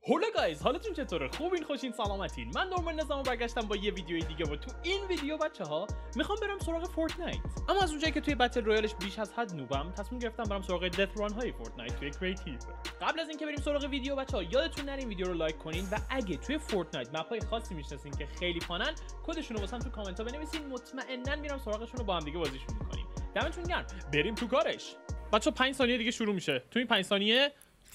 هولا گایز، حالتون چطوره؟ خوبین؟ خوشین؟ سلامتین؟ من نورمن نظام برگشتم با یه ویدیوی دیگه و تو این ویدیو بچه‌ها میخوام برم سراغ فورتنایت. اما از اونجایی که توی بتل رویالش بیش از حد نوبم، تصمیم گرفتم برم سراغ دث ران های فورتنایت توی کریتیو. قبل از اینکه بریم سراغ ویدیو بچه‌ها یادتون نره این ویدیو رو لایک کنین و اگه توی فورتنایت مپ‌های خاصی میشناسین که خیلی فانن، کدشون رو واسم تو کامنت‌ها بنویسین، مطمئناً میرم سراغشون و با هم دیگه بازیشون می‌کنیم. دمتون گرم. بریم تو کارش. بچه‌ها 5 ثانیه دیگه شروع میشه. تو این 5 ثانیه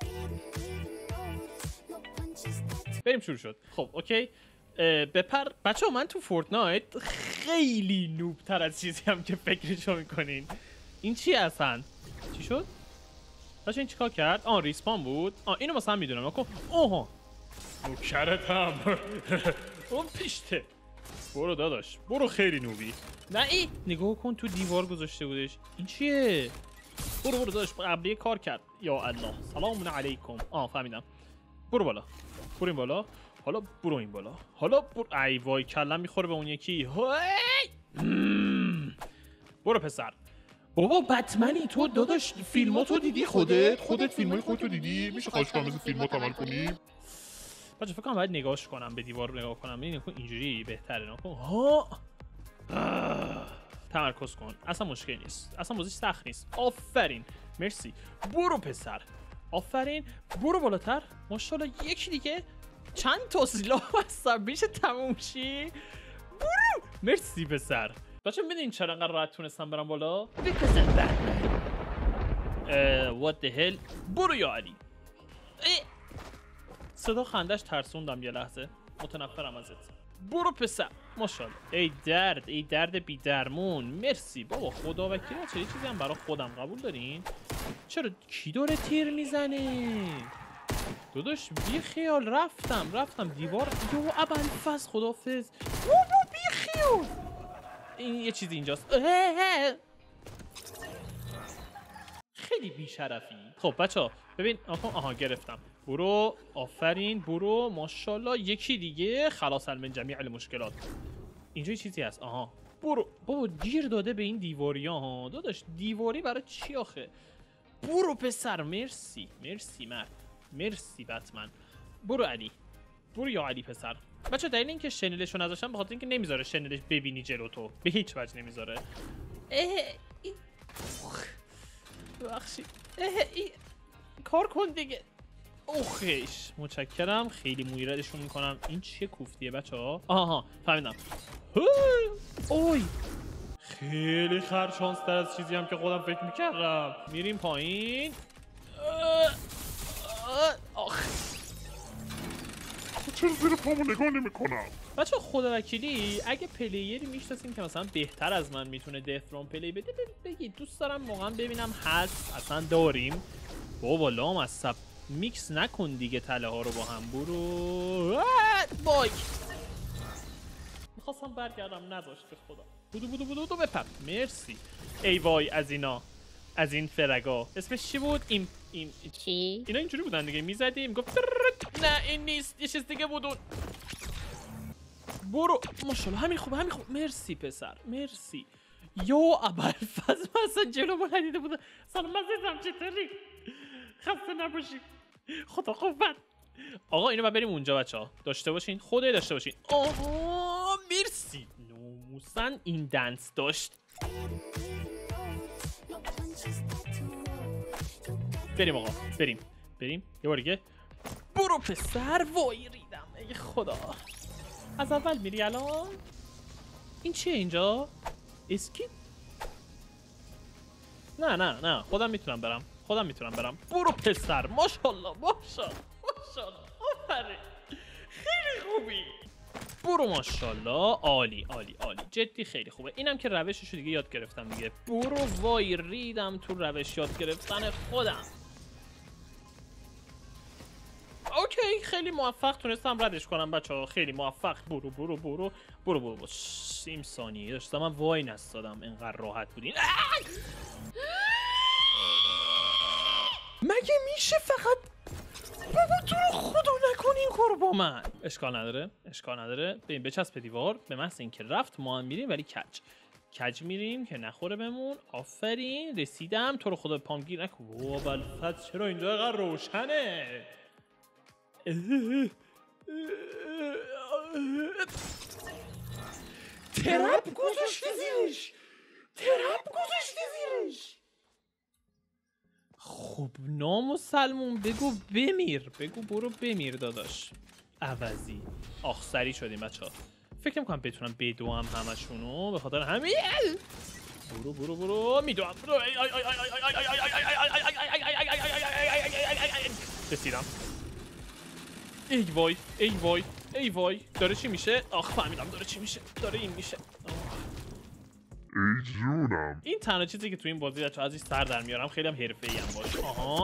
بریم شروع شد. خب اوکی بپر بچه‌ها. من تو فورتنایت خیلی نوب تر از چیزی هم که فکرشو میکنین. این چی اصلا؟ چی شد؟ بچه‌ها این چیکار کرد؟ ریسپان بود. اینو مثلا میدونم. اوها نوکرتم. اون پیشته. برو داداش برو، خیلی نوبی. نه ای نگاه کن تو دیوار گذاشته بودش. این چیه؟ برو داداش، قبلیه کار کرد. یا الله سلام علیکم. فهمیدم. برو بالا، برو این بالا، حالا برو این بالا، حالا برو. ای وای کلم میخوره به اون یکی. برو پسر. بابا بتمنی تو داداش فیلماتو دیدی؟ خودت فیلمای خودتو دیدی؟ میشه خواهش کنم مثل فیلمات عمل کنی؟ بچه فکر کنم باید نگاهش کنم، به دیوار نگاه کنم. ببین اینجوری بهتره. تمرکز کن، اصلا مشکل نیست، اصلا بازیش سخت نیست. آفرین، مرسی. برو پسر، آفرین. برو بالاتر. ماشاءالله. یکی دیگه. چند تا سلاح هستم میشه تموم شی. برو. مرسی پسر. بچه میدونین چرا انقدر راحت تونستم برم بالا؟ بکسن بتمن. what the hell. برو یا علی. صدا خندش ترسوندم یه لحظه. متنفرم ازت. برو پسر. ماشاءالله. ای درد بی درمون. مرسی بابا. خدا وکیلی چه چیزی هم برای خودم قبول دارین؟ چرا کی داره تیر میزنه؟ داداش بی خیال. رفتم دیوار. یو ابوالفضل خدافظ. بی خیال. این یه چیزی اینجاست. خیلی بیشرفی. خب بچه ببین. گرفتم. برو. آفرین. برو. ماشاءالله. یکی دیگه. خلاص من جمیع المشکلات. اینجا چیزی هست. برو. بابا گیر داده به این دیواری ها. داداش دیواری برای چی آخه؟ برو پسر. مرسی مرد. مرسی بتمن. برو علی. برو یا علی پسر. بچه دلیل اینکه شنلشو نذاشتم به خاطر اینکه نمیذاره شنلش ببینی جلو تو، به هیچ وجه نمیذاره. بخشی. کار کن دیگه. اوخش. متشکرم. خیلی مویردشون میکنم. این چیه کوفتیه بچه ها؟ فهمیدم. اوی خیلی خرشانس تر از چیزی هم که خودم فکر میکردم. میریم پایین. چرا زیر پامو نگاه نمیکنم؟ بچه خدا وکیلی اگه پلیری میشناسین که مثلا بهتر از من میتونه دث ران پلی بده بگید. دوست دارم واقعا ببینم هست اصلا داریم. بابا لام از سب میکس نکن دیگه تله ها رو با هم. برو. بای میخواستم برگردم نذاشت به خدا. بودو بپر. مرسی. ای وای از اینا، از این فرگا. اسمش چی بود؟ این چی؟ اینا اینجوری بودن دیگه. میزدیم گفت نه این نیست، یه چیز دیگه بودون. برو. ماشاءالله. همین خوب. مرسی پسر. مرسی. یا ابوالفضل مثلا جلو ما ندیده بودن. سلام عزیزم چطوری؟ خسته نباشی. خدا قوت. آقا اینو بریم اونجا بچه‌ها. داشته باشین. خدای داشته باشین. مرسی. ناموسن این دنس داشت. بریم آقا. بریم یه بار دیگه. برو پسر. وای ریدم. ای خدا. از اول میری الان. این چیه اینجا؟ اسکیپ. نه خودم میتونم برم. برو پسر. ماشاءالله. آفرین. خیلی خوبی. برو. ماشاءالله. عالی. جدی خیلی خوبه. اینم که روششو دیگه یاد گرفتم دیگه. برو. وای ریدم تو روش یاد گرفتن خودم. اوکی خیلی موفق تونستم ردش کنم بچه‌ها. خیلی موفق. برو. 30 ثانیه داشتم من وای نستادم. اینقدر راحت بودین. مگه میشه فقط؟ بابا تو رو خدا نکنین کارو با من. اشکال نداره. ببین بچسب دیوار. به محض اینکه رفت ما هم میریم ولی کج میریم که نخوره بمون. آفرین. رسیدم. تو رو خدا پام گیر نکن. ابوالفضل چرا اینجا اینقدر روشنه؟ ترپ گذاشته زیرش. خب نامسلمون بگو بمیر. بگو برو بمیر داداش. عوضی آخسری شدیم بچه ها. فکر نمی‌کنم بتونم بدوام همشونو، به خاطر همین برو میدوام. رسیدم. ای وای داره چی میشه؟ آخ فهمیدم داره چی میشه. داره این میشه. ای جونم. این تنها چیزی که تو این بازی ازش سر در میارم. خیلی هم حرفه‌ای هم باشه.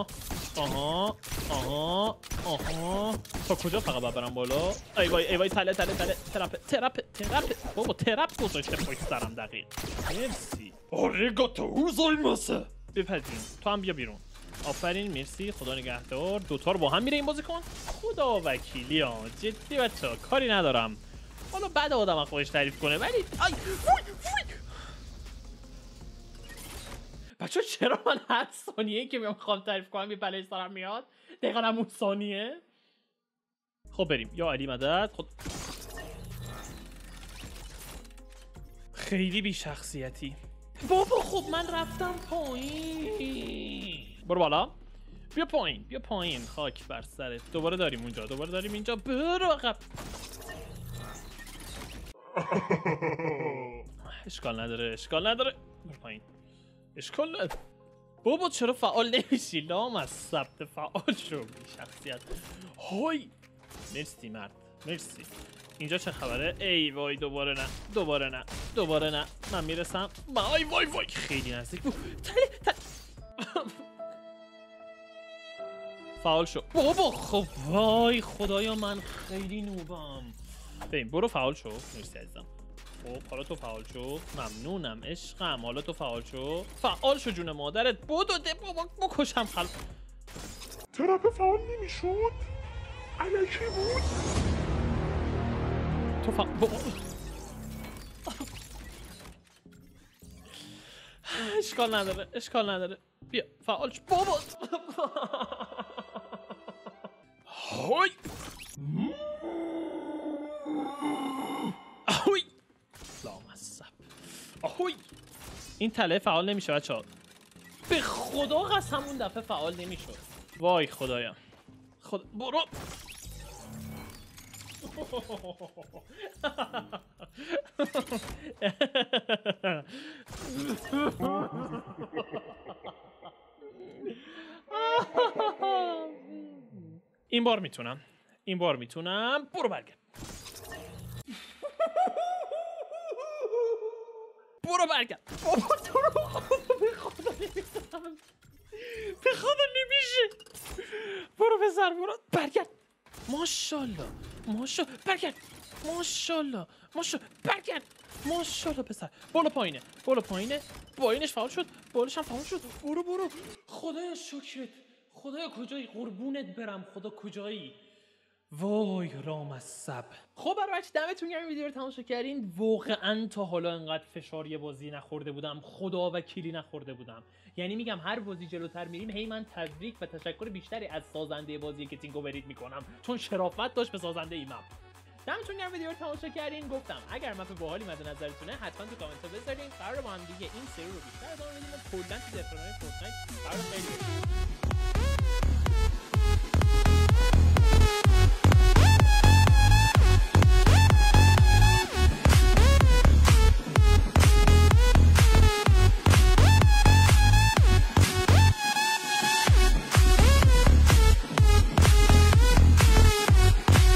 آها تا کجا فقط برم بالا؟ ای وای تله ترپ بابا ترپ گذاشته پشت سرم. دقیق مرسی. آریگاتو گوزایماسه. بپذیریم. تو هم بیا بیرون. آفرین مرسی. خدا نگهدار. دوتا رو با هم میره این بازی کن. خدا وکیلی ها جدی بچه‌ها کاری ندارم. حالا بعد آدم خودش تعریف کنه ولی بچه چرا من هر ثانیه که میخوام تعریف کنم یه بلای سرم میاد؟ دقیقا همون ثانیه. خب بریم. یا علی مدد. خود خیلی بی شخصیتی بابا. خب من رفتم پایین. برو بالا. بیا پایین. خاک بر سرت. دوباره داریم اونجا. دوباره داریم اینجا. برو عقب. اشکال نداره. برو پایین. اشکال نداره. بابا چرا فعال نمیشی؟ لامصب فعال شو. بی شخصیت. هوی مرسی مرد. مرسی. اینجا چه خبره؟ ای وای دوباره نه. من میرسم. وای خیلی نزدیک بود. فعال شو بابا. خب وای خدایا من خیلی نوبم. ببین برو فعال شو. مرسی عزیزم. خب حالا تو فعال شو. ممنونم عشقم. حالا تو فعال شو جون مادرت. بودو ده بابا بکشم خلق. ترپ فعال نمیشد. الکی بود. تو بابا اشکال نداره. بیا فعال شو بابا. هوی لامصب. آهوی این تله فعال نمیشه بچه‌ها. به خدا قسم اون دفعه فعال نمیشد. وای خدایم. برو. این بار میتونم. برو برگرد. بابا تو رو به خدا نمیشه. برو پسر برو. برگرد. ماشاءالله برگرد. ماشاءالله برگرد. ماشاءالله پسر. بالا پایینه. پایینش فعال شد. بالش هم فعال شد. برو. خدایا شکرت. خدایا کجایی؟ قربونت برم. خدا کجایی؟ وای رامصب. خب برای بچه دمتون گرم ویدیو رو تماشا کردین. واقعا تا حالا انقدر فشار یه بازی نخورده بودم. خدا وکیلی نخورده بودم. یعنی میگم هر بازی جلوتر میریم هی من تبریک و تشکر بیشتری از سازنده بازی که تینگو برید میکنم، چون شرافت داشت به سازنده این مپ. دمتون گرم ویدیو رو تماشا کردین. گفتم اگر مپ باحالی مد نظرتونه حتما تو کامنت ها بذارین. قرار با هم دیگه این سری رو بیشتر ادامه بدیم و کلا تو دفرانای فورتنایت قرار خیلی